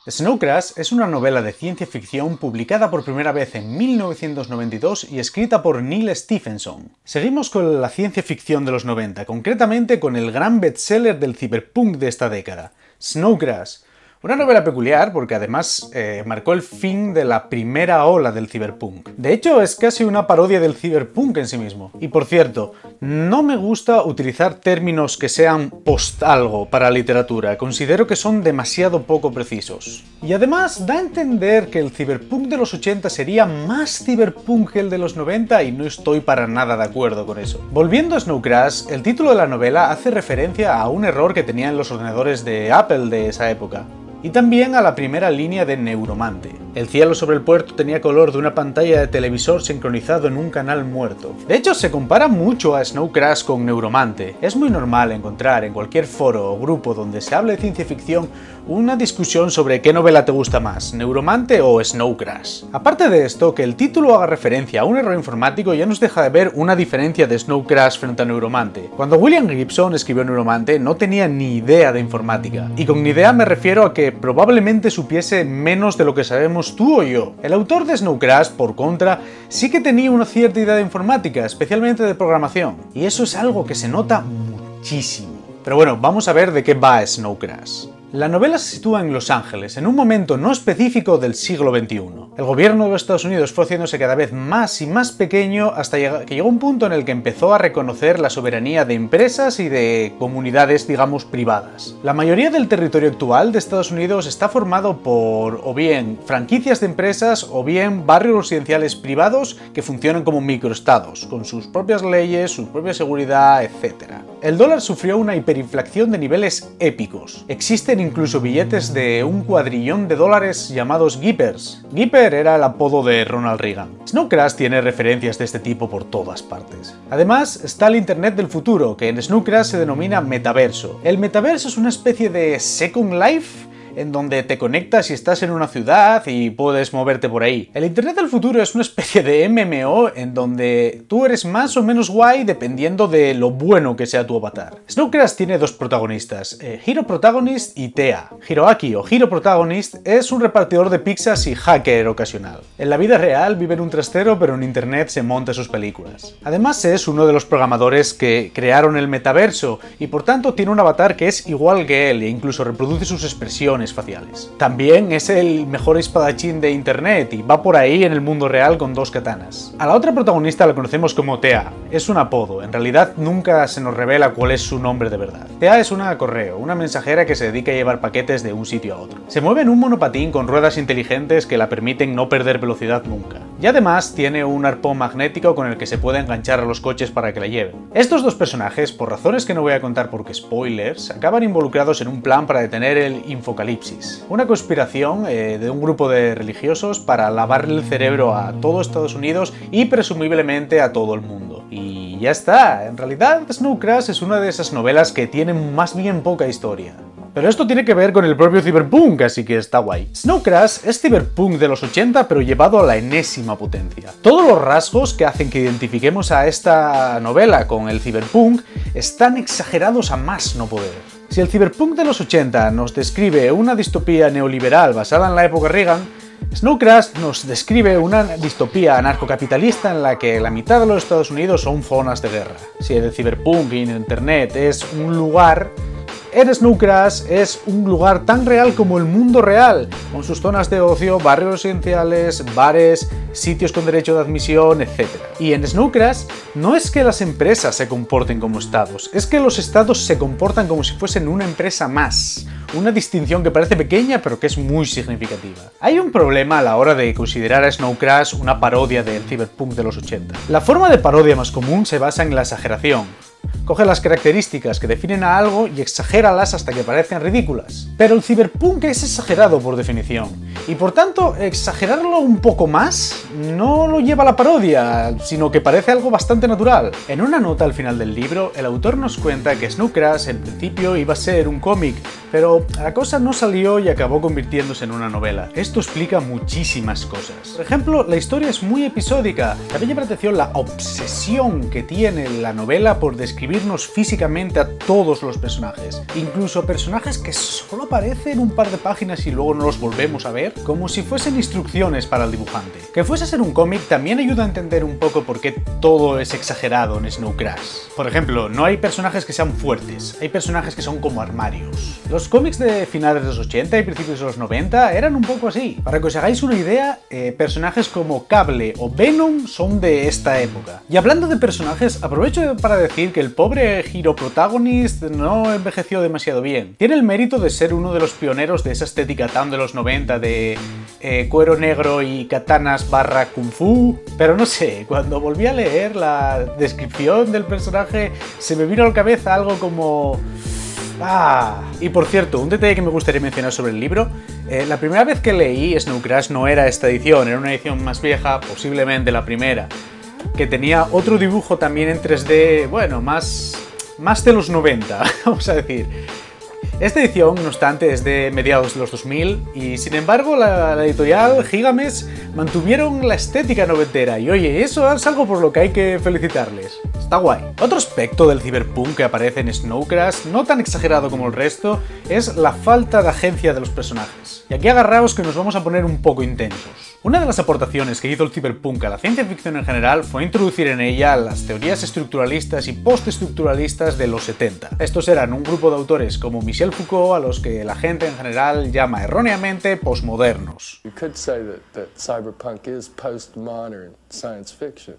Snow Crash es una novela de ciencia ficción publicada por primera vez en 1992 y escrita por Neal Stephenson. Seguimos con la ciencia ficción de los 90, concretamente con el gran bestseller del cyberpunk de esta década, Snow Crash. Una novela peculiar porque además marcó el fin de la primera ola del cyberpunk. De hecho, es casi una parodia del cyberpunk en sí mismo. Y por cierto, no me gusta utilizar términos que sean post-algo para la literatura. Considero que son demasiado poco precisos. Y además da a entender que el cyberpunk de los 80 sería más cyberpunk que el de los 90 y no estoy para nada de acuerdo con eso. Volviendo a Snow Crash, el título de la novela hace referencia a un error que tenían los ordenadores de Apple de esa época. Y también a la primera línea de Neuromante. El cielo sobre el puerto tenía color de una pantalla de televisor sincronizado en un canal muerto. De hecho, se compara mucho a Snow Crash con Neuromante. Es muy normal encontrar en cualquier foro o grupo donde se hable de ciencia ficción una discusión sobre qué novela te gusta más, Neuromante o Snow Crash. Aparte de esto, que el título haga referencia a un error informático ya nos deja de ver una diferencia de Snow Crash frente a Neuromante. Cuando William Gibson escribió Neuromante no tenía ni idea de informática. Y con ni idea me refiero a que probablemente supiese menos de lo que sabemos tú o yo. El autor de Snow Crash, por contra, sí que tenía una cierta idea de informática, especialmente de programación. Y eso es algo que se nota muchísimo. Pero bueno, vamos a ver de qué va Snow Crash. La novela se sitúa en Los Ángeles, en un momento no específico del siglo XXI. El gobierno de los Estados Unidos fue haciéndose cada vez más y más pequeño hasta que llegó un punto en el que empezó a reconocer la soberanía de empresas y de comunidades, digamos, privadas. La mayoría del territorio actual de Estados Unidos está formado por o bien franquicias de empresas o bien barrios residenciales privados que funcionan como microestados, con sus propias leyes, su propia seguridad, etc. El dólar sufrió una hiperinflación de niveles épicos. Existen incluso billetes de $1 cuadrillón llamados Gippers. Gipper era el apodo de Ronald Reagan. Snow Crash tiene referencias de este tipo por todas partes. Además, está el Internet del futuro, que en Snow Crash se denomina metaverso. El metaverso es una especie de Second Life en donde te conectas y estás en una ciudad y puedes moverte por ahí. El Internet del futuro es una especie de MMO en donde tú eres más o menos guay dependiendo de lo bueno que sea tu avatar. Snow Crash tiene dos protagonistas, Hero Protagonist y Thea. Hiroaki o Hero Protagonist es un repartidor de pizzas y hacker ocasional. En la vida real vive en un trastero, pero en internet se monta sus películas. Además es uno de los programadores que crearon el metaverso y por tanto tiene un avatar que es igual que él e incluso reproduce sus expresiones faciales. También es el mejor espadachín de internet y va por ahí en el mundo real con dos katanas. A la otra protagonista la conocemos como Thea. Es un apodo, en realidad nunca se nos revela cuál es su nombre de verdad. Thea es una correo, una mensajera que se dedica a llevar paquetes de un sitio a otro. Se mueve en un monopatín con ruedas inteligentes que la permiten no perder velocidad nunca. Y además tiene un arpón magnético con el que se puede enganchar a los coches para que la lleven. Estos dos personajes, por razones que no voy a contar porque spoilers, acaban involucrados en un plan para detener el Infocalipsis. Una conspiración de un grupo de religiosos para lavarle el cerebro a todo Estados Unidos y presumiblemente a todo el mundo. Y ya está, en realidad Snow Crash es una de esas novelas que tienen más bien poca historia. Pero esto tiene que ver con el propio cyberpunk, así que está guay. Snow Crash es cyberpunk de los 80 pero llevado a la enésima potencia. Todos los rasgos que hacen que identifiquemos a esta novela con el cyberpunk están exagerados a más no poder. Si el cyberpunk de los 80 nos describe una distopía neoliberal basada en la época Reagan, Snow Crash nos describe una distopía anarcocapitalista en la que la mitad de los Estados Unidos son zonas de guerra. Si el cyberpunk y el internet es un lugar, en Snow Crash es un lugar tan real como el mundo real, con sus zonas de ocio, barrios residenciales, bares, sitios con derecho de admisión, etc. Y en Snow Crash no es que las empresas se comporten como estados, es que los estados se comportan como si fuesen una empresa más. Una distinción que parece pequeña pero que es muy significativa. Hay un problema a la hora de considerar a Snow Crash una parodia del cyberpunk de los 80. La forma de parodia más común se basa en la exageración. Coge las características que definen a algo y exagéralas hasta que parezcan ridículas. Pero el cyberpunk es exagerado por definición, y por tanto, exagerarlo un poco más no lo lleva a la parodia, sino que parece algo bastante natural. En una nota al final del libro, el autor nos cuenta que Snow Crash en principio iba a ser un cómic, pero la cosa no salió y acabó convirtiéndose en una novela. Esto explica muchísimas cosas. Por ejemplo, la historia es muy episódica. También me llama la atención la obsesión que tiene la novela por describir describirnos físicamente a todos los personajes, incluso personajes que solo aparecen un par de páginas y luego no los volvemos a ver, como si fuesen instrucciones para el dibujante. Que fuese a ser un cómic también ayuda a entender un poco por qué todo es exagerado en Snow Crash. Por ejemplo, no hay personajes que sean fuertes, hay personajes que son como armarios. Los cómics de finales de los 80 y principios de los 90 eran un poco así. Para que os hagáis una idea, personajes como Cable o Venom son de esta época. Y hablando de personajes, aprovecho para decir que el pobre Hero Protagonist no envejeció demasiado bien. Tiene el mérito de ser uno de los pioneros de esa estética tan de los 90 de cuero negro y katanas barra kung fu, pero no sé, cuando volví a leer la descripción del personaje se me vino a la cabeza algo como... Y por cierto, un detalle que me gustaría mencionar sobre el libro, la primera vez que leí Snow Crash no era esta edición, era una edición más vieja, posiblemente la primera, que tenía otro dibujo también en 3D, bueno, más de los 90, vamos a decir. Esta edición, no obstante, es de mediados de los 2000 y, sin embargo, la editorial Gigamesh mantuvieron la estética noventera y, oye, eso es algo por lo que hay que felicitarles. Está guay. Otro aspecto del cyberpunk que aparece en Snow Crash, no tan exagerado como el resto, es la falta de agencia de los personajes. Y aquí agarraos que nos vamos a poner un poco intensos. Una de las aportaciones que hizo el cyberpunk a la ciencia ficción en general fue introducir en ella las teorías estructuralistas y postestructuralistas de los 70. Estos eran un grupo de autores como Michel Foucault, a los que la gente en general llama erróneamente posmodernos. You could say that cyberpunk is postmodern science fiction.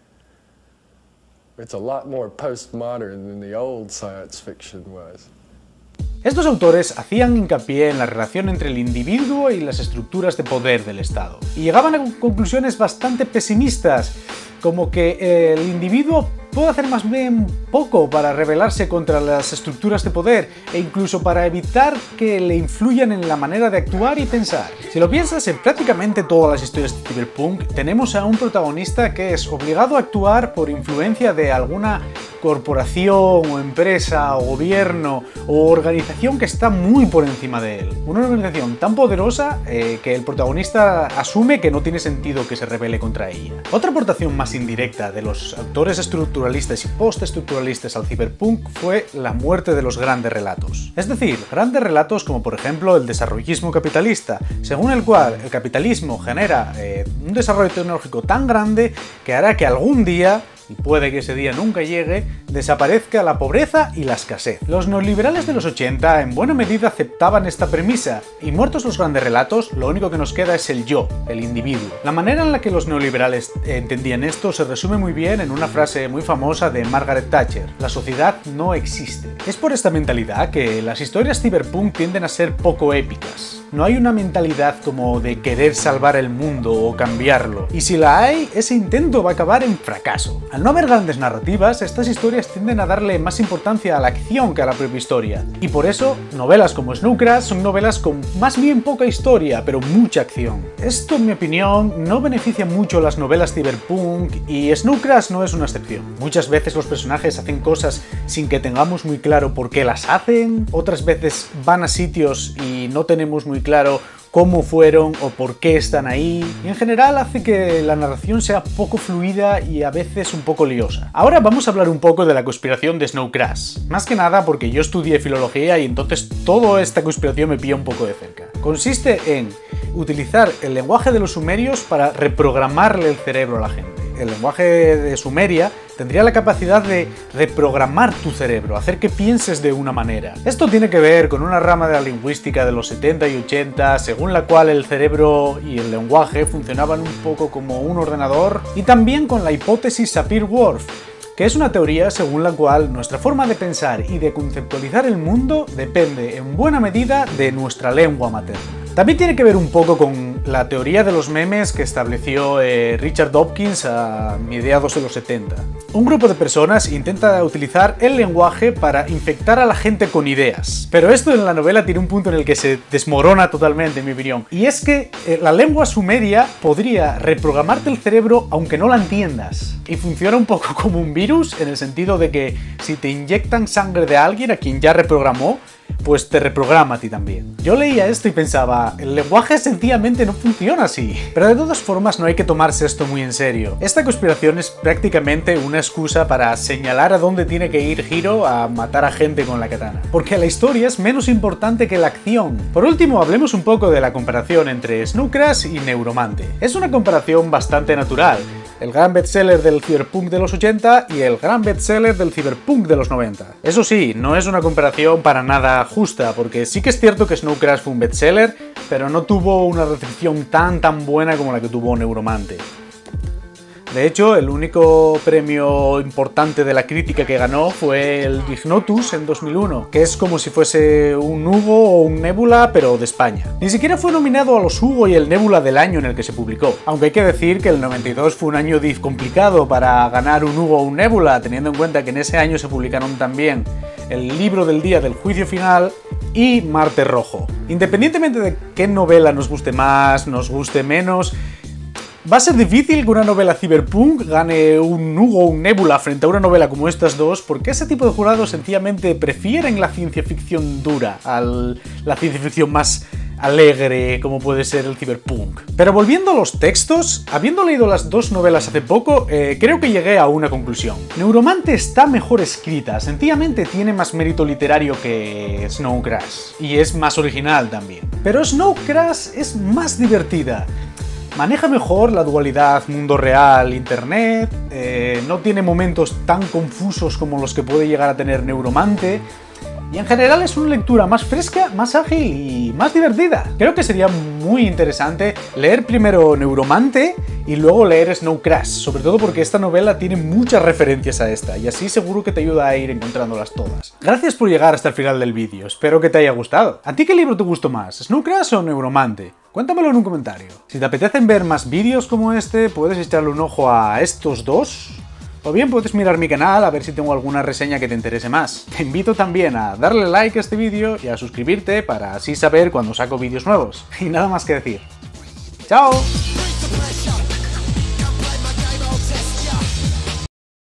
It's a lot more postmodern than the old science fiction was. Estos autores hacían hincapié en la relación entre el individuo y las estructuras de poder del Estado, y llegaban a conclusiones bastante pesimistas, como que el individuo puede hacer más bien poco para rebelarse contra las estructuras de poder e incluso para evitar que le influyan en la manera de actuar y pensar. Si lo piensas, en prácticamente todas las historias de cyberpunk tenemos a un protagonista que es obligado a actuar por influencia de alguna corporación o empresa o gobierno o organización que está muy por encima de él. Una organización tan poderosa que el protagonista asume que no tiene sentido que se rebele contra ella. Otra aportación más indirecta de los autores estructuralistas y postestructuralistas al cyberpunk fue la muerte de los grandes relatos. Es decir, grandes relatos como por ejemplo el desarrollismo capitalista, según el cual el capitalismo genera un desarrollo tecnológico tan grande que hará que algún día, y puede que ese día nunca llegue, desaparezca la pobreza y la escasez. Los neoliberales de los 80 en buena medida aceptaban esta premisa, y muertos los grandes relatos, lo único que nos queda es el yo, el individuo. La manera en la que los neoliberales entendían esto se resume muy bien en una frase muy famosa de Margaret Thatcher: la sociedad no existe. Es por esta mentalidad que las historias cyberpunk tienden a ser poco épicas. No hay una mentalidad como de querer salvar el mundo o cambiarlo, y si la hay, ese intento va a acabar en fracaso. Al no haber grandes narrativas, estas historias tienden a darle más importancia a la acción que a la propia historia, y por eso, novelas como Snow Crash son novelas con más bien poca historia, pero mucha acción. Esto, en mi opinión, no beneficia mucho las novelas cyberpunk, y Snow Crash no es una excepción. Muchas veces los personajes hacen cosas sin que tengamos muy claro por qué las hacen, otras veces van a sitios y no tenemos muy claro cómo fueron o por qué están ahí, y en general hace que la narración sea poco fluida y a veces un poco liosa. Ahora vamos a hablar un poco de la conspiración de Snow Crash, más que nada porque yo estudié filología y entonces toda esta conspiración me pilla un poco de cerca. Consiste en utilizar el lenguaje de los sumerios para reprogramarle el cerebro a la gente. El lenguaje de Sumeria tendría la capacidad de reprogramar tu cerebro, hacer que pienses de una manera. Esto tiene que ver con una rama de la lingüística de los 70 y 80, según la cual el cerebro y el lenguaje funcionaban un poco como un ordenador, y también con la hipótesis Sapir-Whorf, que es una teoría según la cual nuestra forma de pensar y de conceptualizar el mundo depende en buena medida de nuestra lengua materna. También tiene que ver un poco con la teoría de los memes que estableció Richard Dawkins a mediados de los 70. Un grupo de personas intenta utilizar el lenguaje para infectar a la gente con ideas. Pero esto en la novela tiene un punto en el que se desmorona totalmente, en mi opinión. Y es que la lengua sumeria podría reprogramarte el cerebro aunque no la entiendas. Y funciona un poco como un virus, en el sentido de que si te inyectan sangre de alguien a quien ya reprogramó, pues te reprograma a ti también. Yo leía esto y pensaba, el lenguaje sencillamente no funciona así. Pero de todas formas no hay que tomarse esto muy en serio. Esta conspiración es prácticamente una excusa para señalar a dónde tiene que ir Hiro a matar a gente con la katana. Porque la historia es menos importante que la acción. Por último, hablemos un poco de la comparación entre Snow Crash y Neuromante. Es una comparación bastante natural. El gran bestseller del cyberpunk de los 80 y el gran bestseller del cyberpunk de los 90. Eso sí, no es una comparación para nada justa, porque sí que es cierto que Snow Crash fue un bestseller, pero no tuvo una recepción tan buena como la que tuvo Neuromante. De hecho, el único premio importante de la crítica que ganó fue el Ignotus en 2001, que es como si fuese un Hugo o un Nebula, pero de España. Ni siquiera fue nominado a los Hugo y el Nebula del año en el que se publicó, aunque hay que decir que el 92 fue un año complicado para ganar un Hugo o un Nebula, teniendo en cuenta que en ese año se publicaron también el libro del día del juicio final y Marte Rojo. Independientemente de qué novela nos guste más, nos guste menos, va a ser difícil que una novela cyberpunk gane un Hugo o un Nebula frente a una novela como estas dos, porque ese tipo de jurados sencillamente prefieren la ciencia ficción dura a la ciencia ficción más alegre como puede ser el cyberpunk. Pero volviendo a los textos, habiendo leído las dos novelas hace poco, creo que llegué a una conclusión. Neuromante está mejor escrita, sencillamente tiene más mérito literario que Snow Crash, y es más original también. Pero Snow Crash es más divertida. Maneja mejor la dualidad mundo real-internet, no tiene momentos tan confusos como los que puede llegar a tener Neuromante, y en general es una lectura más fresca, más ágil y más divertida. Creo que sería muy interesante leer primero Neuromante y luego leer Snow Crash, sobre todo porque esta novela tiene muchas referencias a esta, y así seguro que te ayuda a ir encontrándolas todas. Gracias por llegar hasta el final del vídeo, espero que te haya gustado. ¿A ti qué libro te gustó más, Snow Crash o Neuromante? Cuéntamelo en un comentario. Si te apetecen ver más vídeos como este, puedes echarle un ojo a estos dos, o bien puedes mirar mi canal a ver si tengo alguna reseña que te interese más. Te invito también a darle like a este vídeo y a suscribirte para así saber cuando saco vídeos nuevos. Y nada más que decir. ¡Chao!